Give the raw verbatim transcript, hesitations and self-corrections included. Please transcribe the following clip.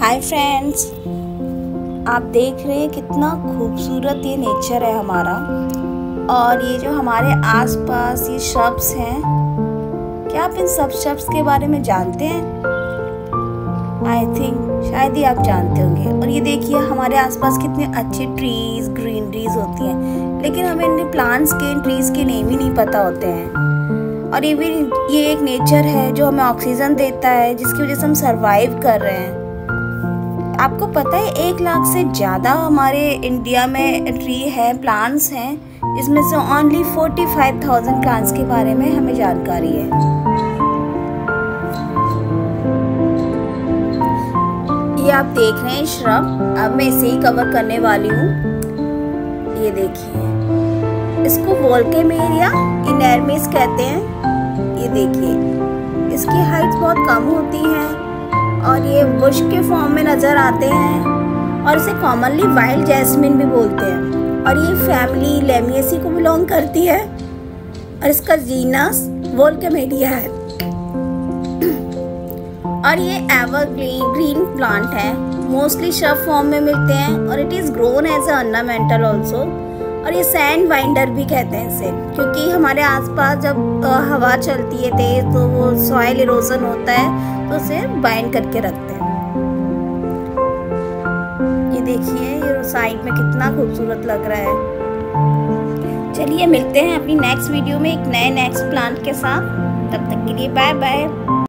Hi friends, आप देख रहे हैं कितना खूबसूरत ये नेचर है हमारा। और ये जो हमारे आसपास ये शब्स हैं, क्या आप इन सब शब्स के बारे में जानते हैं? आई थिंक शायद ही आप जानते होंगे। और ये देखिए हमारे आसपास कितने अच्छे ट्रीज ग्रीनरीज होती हैं, लेकिन हमें इन प्लांट्स के इन ट्रीज के नेम ही नहीं पता होते हैं। और ये भी ये एक नेचर है जो हमें ऑक्सीजन देता है, जिसकी वजह से हम सरवाइव कर रहे हैं। आपको पता है एक लाख से ज़्यादा हमारे इंडिया में ट्री है, प्लांट्स हैं, इसमें से only forty five thousand plants के बारे में हमें जानकारी है। ये आप देख रहे हैं श्रब, अब मैं इसे ही कवर करने वाली हूँ। ये देखिए, इसको वोल्केमेरिया इनर्मिस कहते हैं। ये देखिए, इसकी हाइट बहुत कम होती है और ये बुश के फॉर्म में नज़र आते हैं और इसे कॉमनली वाइल्ड जैस्मिन भी बोलते हैं। और ये फैमिली लेमिएसी को बिलोंग करती है और इसका जीनस वोल्केमेरिया है। और ये एवरग्रीन ग्रीन प्लांट है, मोस्टली श्रब फॉर्म में मिलते हैं और it is grown as a ornamental also. और ये सैंड बाइंडर भी कहते हैं इसे, क्योंकि हमारे आसपास जब हवा चलती है तेज तो वो सॉइल इरोजन होता है, तो उसे बाइंड करके रखते हैं। ये देखिए, ये साइड में कितना खूबसूरत लग रहा है। चलिए मिलते हैं अपनी नेक्स्ट वीडियो में एक नए नेक्स्ट प्लांट के साथ। तब तक के लिए बाय बाय।